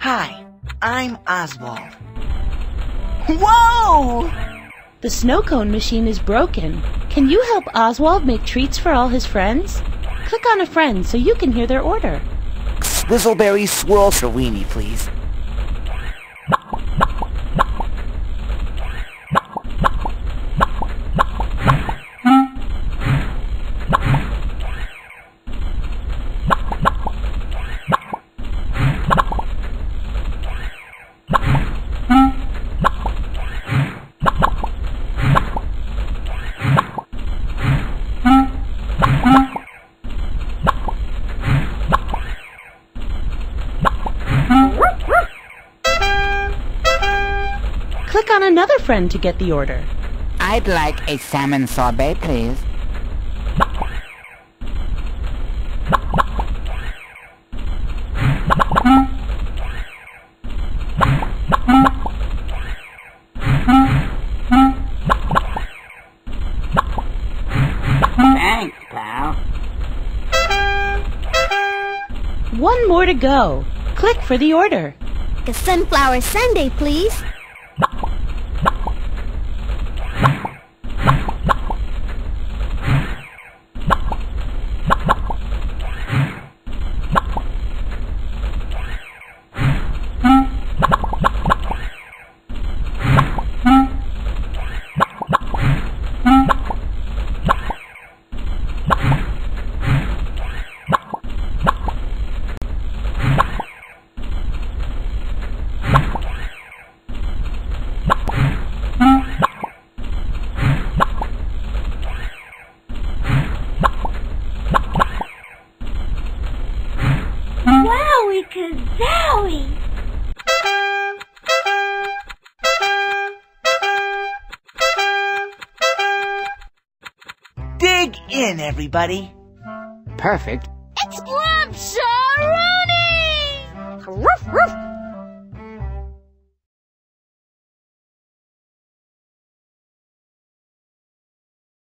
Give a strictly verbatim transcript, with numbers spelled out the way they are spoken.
Hi, I'm Oswald. Whoa! The snow cone machine is broken. Can you help Oswald make treats for all his friends? Click on a friend so you can hear their order. Swizzleberry swirl weenie, please. Click on another friend to get the order. I'd like a salmon sorbet, please. Thanks, pal. One more to go. Click for the order. A sunflower sundae, please. Wowie kazowie! Dig in, everybody. Perfect. It's Grump Rooney! Ruff, ruff.